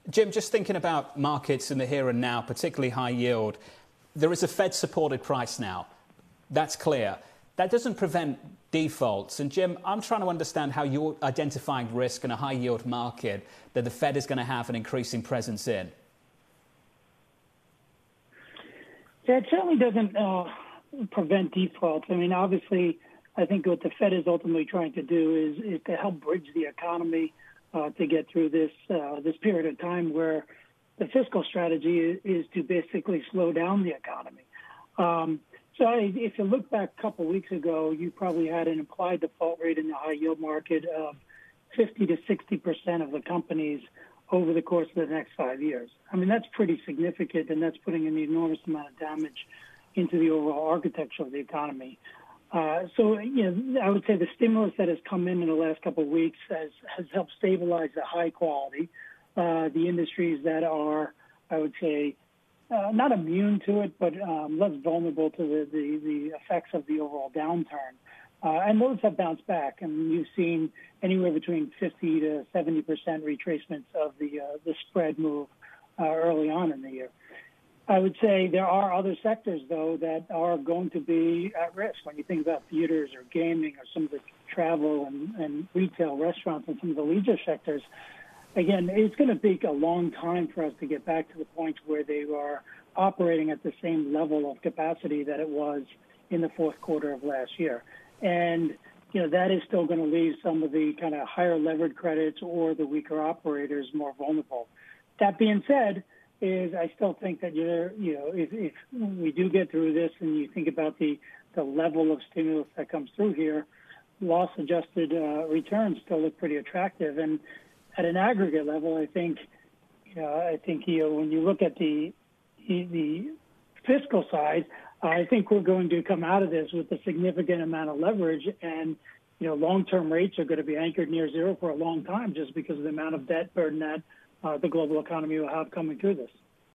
Jim, just thinking about markets in the here and now, particularly high yield, there is a Fed-supported price now. That's clear. That doesn't prevent defaults. And Jim, I'm trying to understand how you're identifying risk in a high-yield market that the Fed is going to have an increasing presence in. Yeah, it certainly doesn't prevent defaults. I mean, obviously, I think what the Fed is ultimately trying to do is to help bridge the economy to get through this period of time where the fiscal strategy is to basically slow down the economy. So if you look back a couple of weeks ago, you probably had an implied default rate in the high yield market of 50 to 60% of the companies over the course of the next 5 years. I mean, that's pretty significant, and that's putting an enormous amount of damage into the overall architecture of the economy. So, I would say the stimulus that has come in the last couple of weeks has helped stabilize the high quality, the industries that are, I would say, not immune to it, but less vulnerable to the effects of the overall downturn. And those have bounced back. And you've seen anywhere between 50 to 70% retracements of the spread move early on in the year. I would say there are other sectors, though, that are going to be at risk. When you think about theaters or gaming or some of the travel and retail restaurants and some of the leisure sectors, again, it's going to take a long time for us to get back to the point where they are operating at the same level of capacity that it was in the fourth quarter of last year. And, that is still going to leave some of the kind of higher levered credits or the weaker operators more vulnerable. That being said, I still think that if we do get through this and you think about the level of stimulus that comes through here, loss-adjusted returns still look pretty attractive. And at an aggregate level, I think when you look at the fiscal side, I think we're going to come out of this with a significant amount of leverage, and long-term rates are going to be anchored near zero for a long time, just because of the amount of debt burden that the global economy will have coming through this.